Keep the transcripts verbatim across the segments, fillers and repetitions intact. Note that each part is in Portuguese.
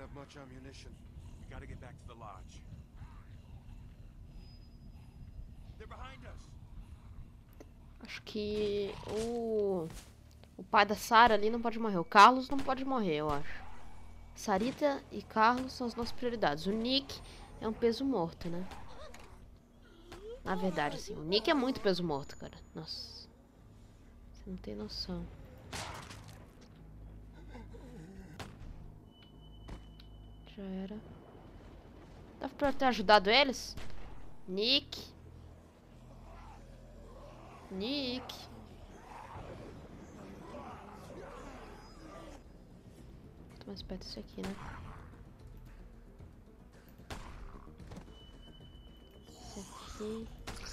have much ammunition. We gotta get back to the lodge. They're behind us. Acho que o... O pai da Sarah ali não pode morrer. O Carlos não pode morrer, eu acho. Sarita e Carlos são as nossas prioridades. O Nick é um peso morto, né? Na verdade, sim. O Nick é muito peso morto, cara. Nossa. Você não tem noção. Já era. Dava pra ter ajudado eles? Nick. Nick. Tô mais perto disso aqui, né? Esse aqui.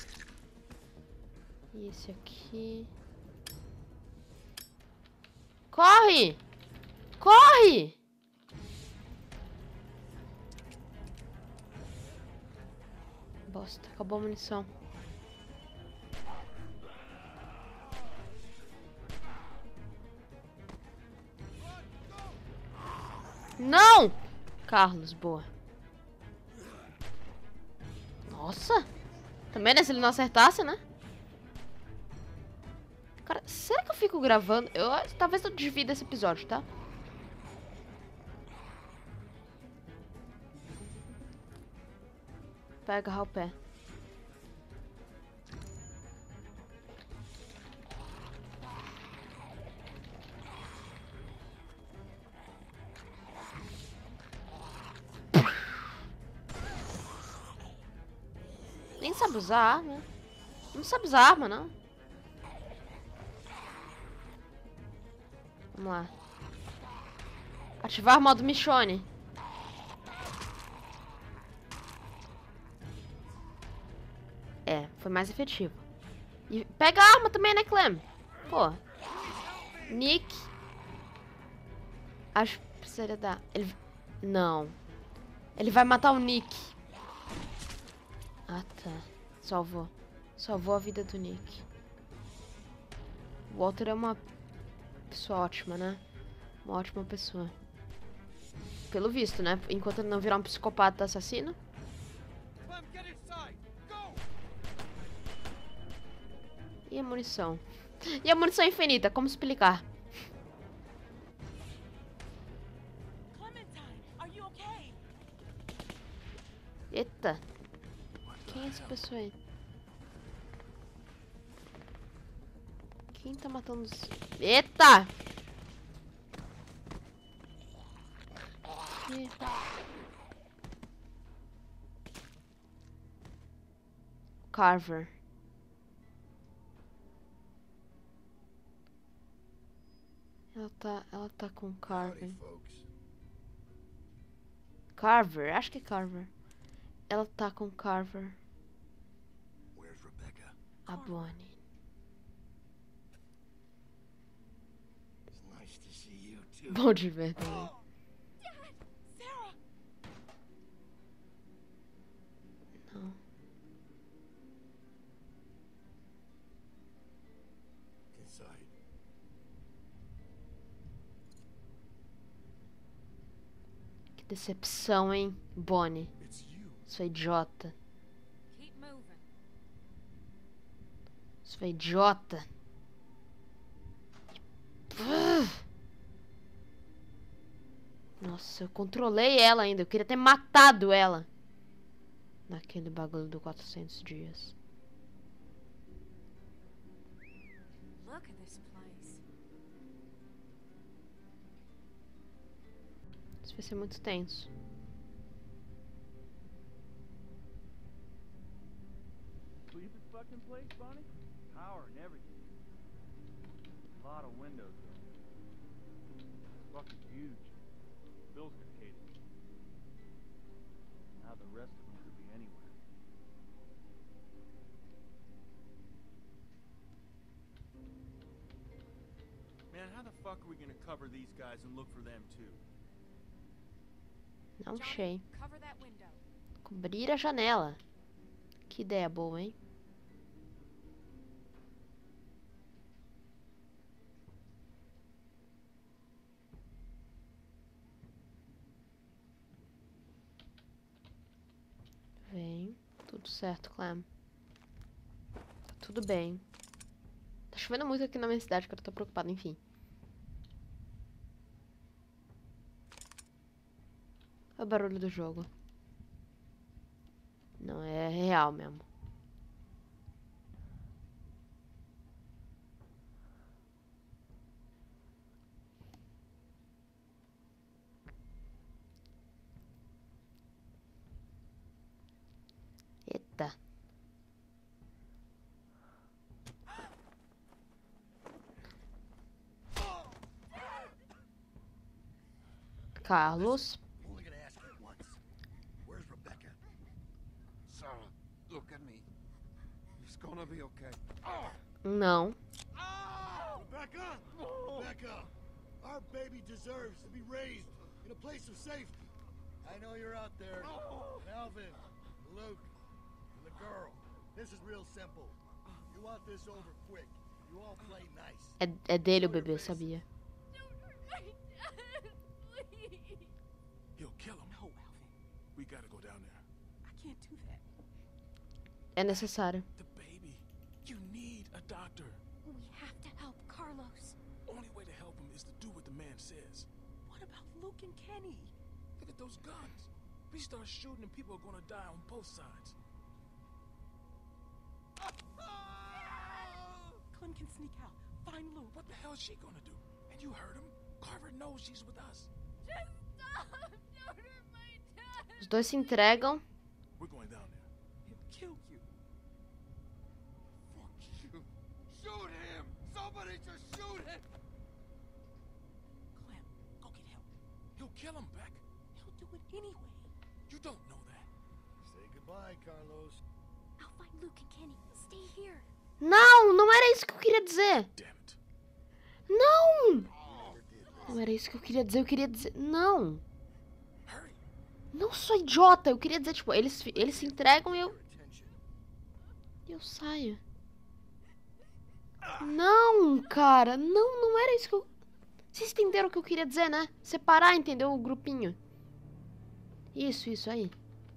E esse aqui. Corre! Corre! Bosta, acabou a munição. Não! Carlos, boa. Nossa! Também, né? Se ele não acertasse, né? Cara, será que eu fico gravando? Eu, talvez eu divida esse episódio, tá? Vai agarrar o pé. Nem sabe usar arma. Não sabe usar arma, não. Vamos lá. Ativar modo Michonne. É, foi mais efetivo. E pega a arma também, né, Clem? Pô. Nick. Acho que precisaria dar... Ele... Não. Ele vai matar o Nick. Ah, tá. Salvou. Salvou a vida do Nick. O Walter é uma pessoa ótima, né? Uma ótima pessoa. Pelo visto, né? Enquanto ele não virar um psicopata assassino. E a munição? E a munição infinita? Como explicar? Eita. Quem é essa pessoa aí? Quem tá matando os... Eita! Que... Carver. Ela tá... Ela tá com Carver. Carver? Acho que é Carver. Ela tá com Carver. A Bonnie. Bom de ver também. Não. Que decepção, hein, Bonnie. Sua idiota. Sua idiota. Nossa, eu controlei ela ainda. Eu queria ter matado ela. Naquele bagulho do quatrocentos dias. Isso vai ser muito tenso. Leave this fucking place, Bonnie? Power and everything. A lot of windows, though. It's fucking huge. Bill's got cases. Now the rest of them could be anywhere. Man, how the fuck are we gonna cover these guys and look for them too? Não sei. Cobrir a janela. Que ideia boa, hein? certo, Clem. Tá tudo bem. Tá chovendo muito aqui na minha cidade, que eu tô preocupada, enfim. Olha o barulho do jogo. Não, é real mesmo. Eita. Carlos. I'm only gonna ask you once. Where's Rebecca? Sarah, look at me. It's gonna be okay. Não. Rebecca! Rebecca! Our baby deserves to be raised in a place of safety. I know you're out there. And Alvin, Luke, and the girl. This is real simple. You want this over quick. You all play nice. É, é dele o bebê, sabia? He'll kill him. No, Alvin. We gotta go down there. I can't do that. É necessário. The baby. You need a doctor. We have to help Carlos. Only way to help him is to do what the man says. What about Luke and Kenny? Look at those guns. We start shooting and people are gonna die on both sides. Clem can sneak out. Find Luke. What the hell is she gonna do? And you heard him. Carver knows she's with us. Just stop! Don't hurt my dad! Os dois se entregam. We're going down there. He'll kill you. Fuck you. Shoot him! Somebody just shoot him! Clem, go get help. He'll kill him, Beck. He'll do it anyway. You don't know that. Say goodbye, Carlos. I'll find Luke and Kenny. Stay here. Não, não era isso que eu queria dizer. Damn it. Não! Never did this. Não era isso que eu queria dizer. Eu queria dizer... Não. Hurry. Não sou idiota. Eu queria dizer, tipo, eles, eles se entregam e eu... Your attention. E eu saio. Não, cara. Não, não era isso que eu... Vocês entenderam o que eu queria dizer, né? Separar, entendeu? O grupinho. Isso, isso aí.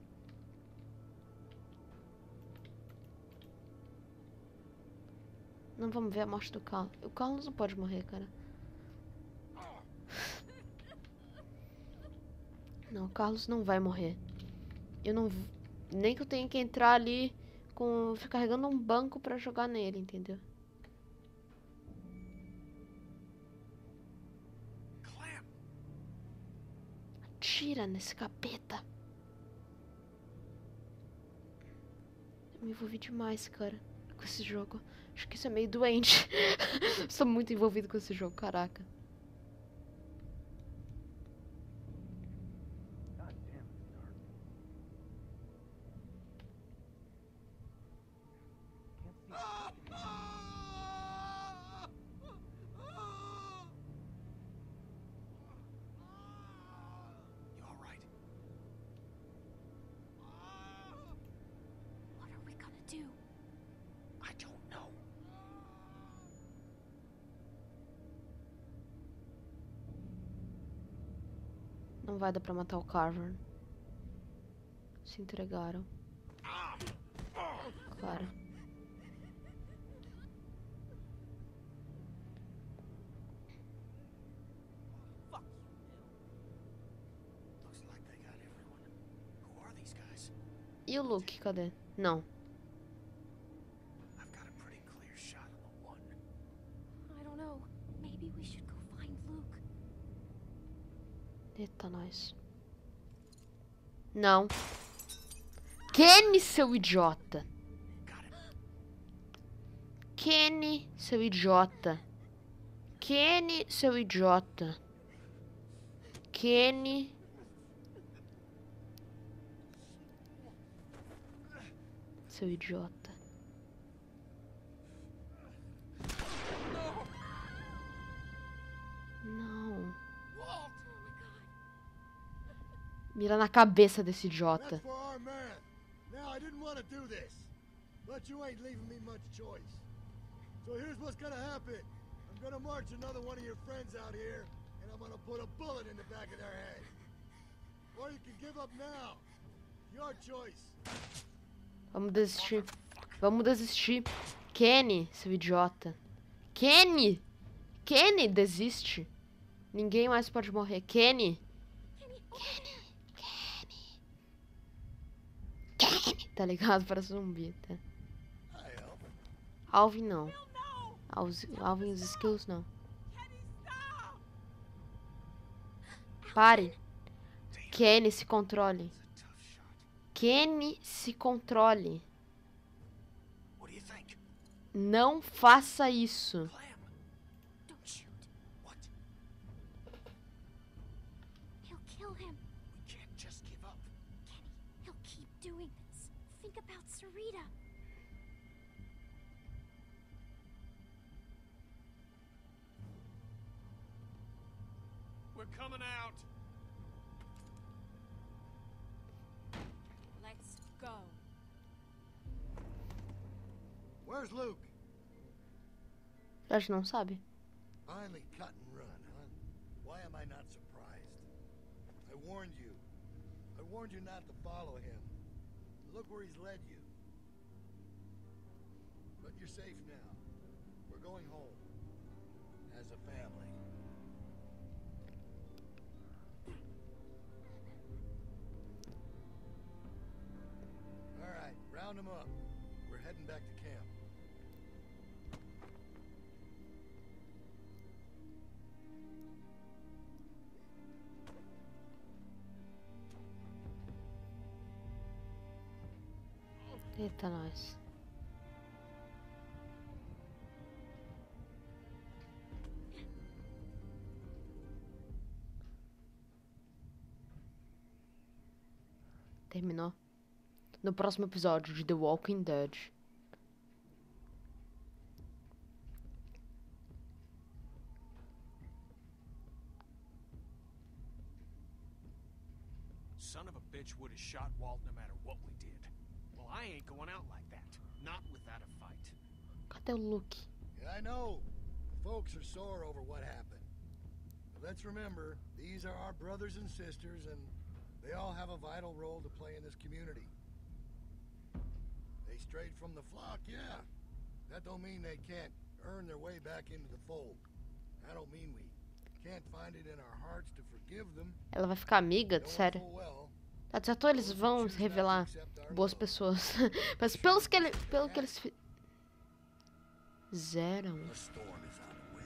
Não vamos ver a morte do Carlos. O Carlos não pode morrer, cara. Não, o Carlos não vai morrer. Eu não... Nem que eu tenha que entrar ali com... Ficar carregando um banco pra jogar nele, entendeu? Clem. Atira nesse capeta. Eu me envolvi demais, cara, com esse jogo. Acho que isso é meio doente. Sou muito envolvido com esse jogo, caraca. God damn, it's dark. Can't see. You all right? What are we gonna do? I don't know. Não vai dar pra matar o Carver. Se entregaram. Claro. Fuck you, Bill. Looks like they got everyone. Who are these guys? E o Luke, cadê? Não. I've got a pretty clear shot on the one. I don't know. Maybe we should go find Luke. Eita, nós. Não. Kenny, seu idiota. Got him. Kenny, seu idiota. Kenny, seu idiota. Kenny. Seu idiota. Não. Mira na cabeça desse idiota. That's for our man. Now, I didn't want to do this, but you ain't leaving me much choice. So here's what's gonna happen. I'm gonna march another one of your friends out here, and I'm gonna put a bullet in the back of their head. Or you can give up now. Your choice. Vamos desistir. Vamos desistir. Kenny, seu idiota. Kenny! Kenny, desiste. Ninguém mais pode morrer. Kenny! Kenny! Kenny! Kenny! Tá ligado? Para zumbi, tá? Hi, Elf. Alvin não. Bill, no! Alvin, Alvin os skills não. Kenny, stop! Pare. Kenny, se controle. It's a tough shot. Kenny, se controle. What do you think? Não faça isso. Clem. Don't shoot. What? He'll kill him. We can't just give up. Kenny, he'll keep doing this. Think about Sarita. We're coming out. Let's go. Where's Luke? A gente não sabe. Finally cut and run, huh? Why am I not surprised? I warned you. I warned you not to follow him. Look where he's led you. But you're safe now. We're going home. As a family. All right, round them up. We're heading back to camp. Eita, nós. Terminou. No próximo episódio de The Walking Dead. Son of a bitch would have shot Walt no matter what we did. Well, I ain't going out like that. Not without a fight. Cadê o Luke? Yeah, I know. The folks are sore over what happened. But let's remember, these are our brothers and sisters, and they all have a vital role to play in this community. They strayed from the flock, yeah. That don't mean they can't earn their way back into the fold. I don't mean we can't find it in our hearts to forgive them. Ela vai ficar amiga? Knowing Sério? full well, Tá certo, eles vão se revelar boas pessoas. Mas pelos que ele, pelo que eles fi- fizeram. the storm is on the way.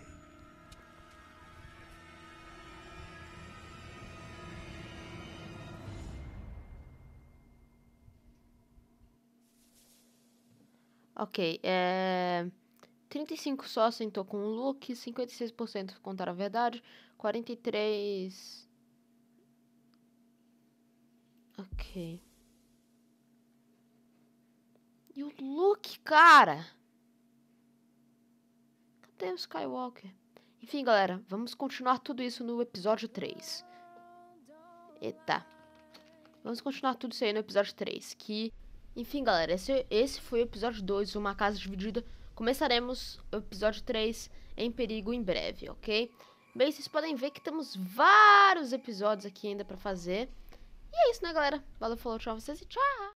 Ok, é... trinta e cinco só sentou com o Luke, cinquenta e seis por cento contaram a verdade, quarenta e três por cento... Ok. E o Luke, cara? Cadê o Skywalker? Enfim, galera, vamos continuar tudo isso no episódio três. Eita. Vamos continuar tudo isso aí no episódio três, que... Enfim, galera, esse, esse foi o episódio dois, Uma Casa Dividida. Começaremos o episódio três em perigo em breve, ok? Bem, vocês podem ver que temos vários episódios aqui ainda pra fazer. E é isso, né, galera? Valeu, falou, tchau, vocês e tchau!